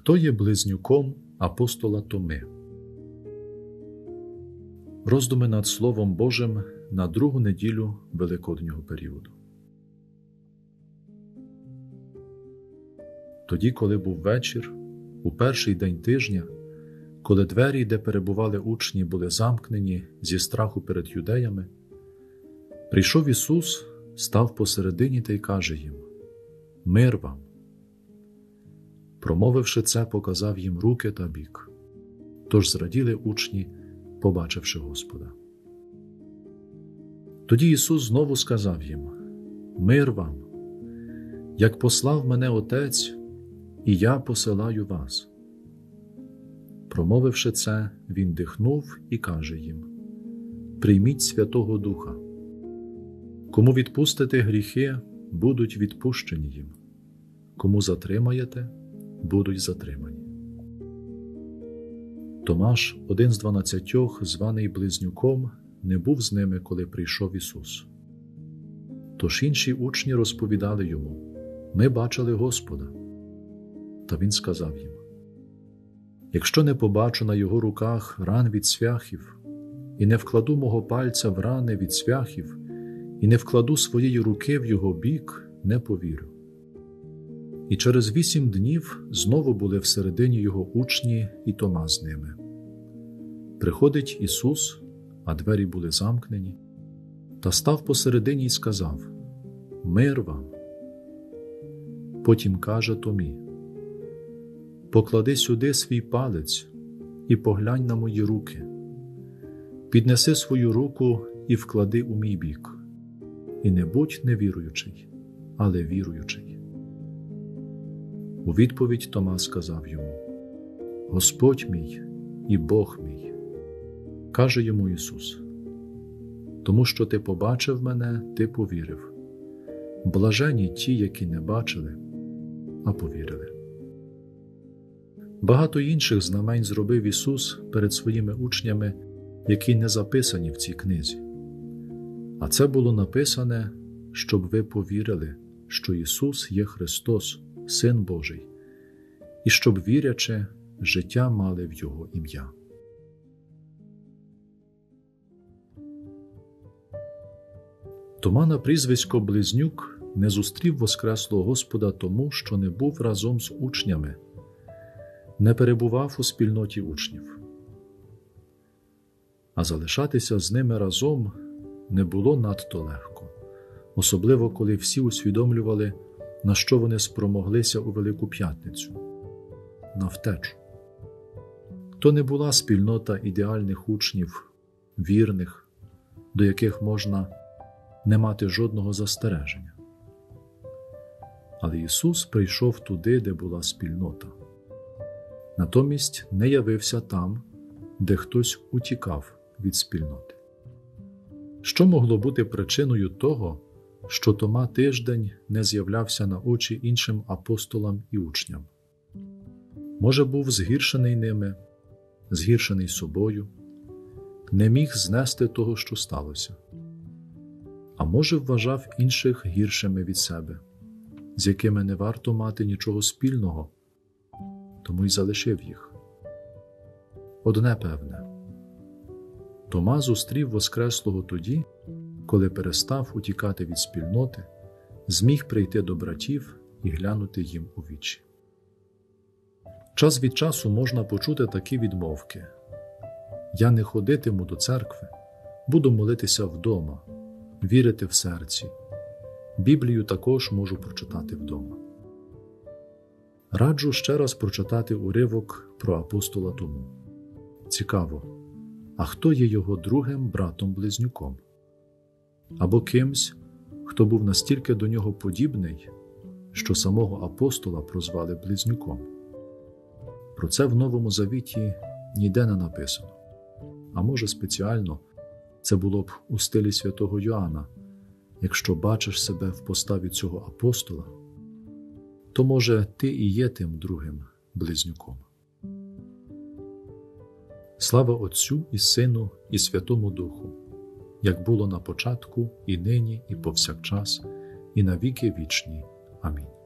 Хто є близнюком апостола Томи? Роздуми над Словом Божим на другу неділю Великоднього періоду. Тоді, коли був вечір, у перший день тижня, коли двері, де перебували учні, були замкнені зі страху перед юдеями, прийшов Ісус, став посередині та й каже їм: «Мир вам!» Промовивши це, показав їм руки та бік. Тож зраділи учні, побачивши Господа. Тоді Ісус знову сказав їм: «Мир вам! Як послав мене Отець, і я посилаю вас». Промовивши це, Він дихнув і каже їм: «Прийміть Святого Духа. Кому відпустите гріхи, будуть відпущені їм. Кому затримаєте, будуть затримані». Томаш, один з 12, званий Близнюком, не був з ними, коли прийшов Ісус. Тож інші учні розповідали йому: «Ми бачили Господа». Та він сказав їм: «Якщо не побачу на його руках ран від цвяхів, і не вкладу мого пальця в рани від цвяхів, і не вкладу своєї руки в його бік, не повірю». І через 8 днів знову були всередині його учні і Тома з ними. Приходить Ісус, а двері були замкнені, та став посередині й сказав: «Мир вам!» Потім каже Томі: «Поклади сюди свій палець і поглянь на мої руки. Піднеси свою руку і вклади у мій бік. І не будь невіруючий, але віруючий». У відповідь Тома сказав йому: «Господь мій і Бог мій». Каже йому Ісус: «Тому що ти побачив мене, ти повірив. Блаженні ті, які не бачили, а повірили». Багато інших знамень зробив Ісус перед своїми учнями, які не записані в цій книзі. А це було написане, щоб ви повірили, що Ісус є Христос, Син Божий, і щоб, вірячи, життя мали в Його ім'я. Тома на прізвисько Близнюк не зустрів воскреслого Господа тому, що не був разом з учнями, не перебував у спільноті учнів. А залишатися з ними разом не було надто легко, особливо коли всі усвідомлювали, на що вони спромоглися у Велику П'ятницю – на втечу. То не була спільнота ідеальних учнів, вірних, до яких можна не мати жодного застереження. Але Ісус прийшов туди, де була спільнота. Натомість не явився там, де хтось утікав від спільноти. Що могло бути причиною того, що Тома тиждень не з'являвся на очі іншим апостолам і учням? Може, був згіршений ними, згіршений собою, не міг знести того, що сталося. А може, вважав інших гіршими від себе, з якими не варто мати нічого спільного, тому й залишив їх. Одне певне: Тома зустрів Воскреслого тоді, коли перестав утікати від спільноти, зміг прийти до братів і глянути їм у вічі. Час від часу можна почути такі відмовки: «Я не ходитиму до церкви, буду молитися вдома, вірити в серці. Біблію також можу прочитати вдома». Раджу ще раз прочитати уривок про апостола Тому. Цікаво, а хто є його другим братом-близнюком? Або кимсь, хто був настільки до нього подібний, що самого апостола прозвали близнюком? Про це в Новому Завіті ніде не написано. А може, спеціально це було б у стилі святого Йоанна: якщо бачиш себе в поставі цього апостола, то, може, ти і є тим другим близнюком. Слава Отцю і Сину і Святому Духу, як було на початку, і нині, і повсякчас, і на віки вічні. Амінь.